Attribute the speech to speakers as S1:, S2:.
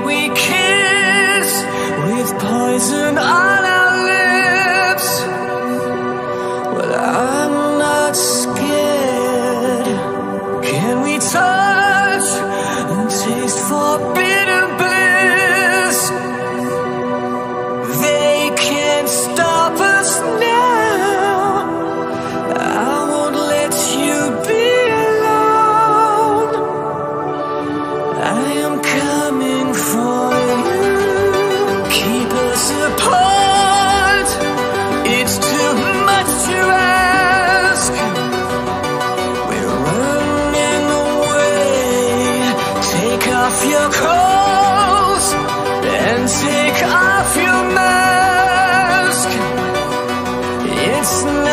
S1: we kiss with poison on our lips? Well, I'm not scared. Can we touch and taste forbidden bliss? They can't stop us now. I won't let you be alone. I am coming for you. Keep us apart. It's too much to ask. We're running away. Take off your clothes and take off your mask. It's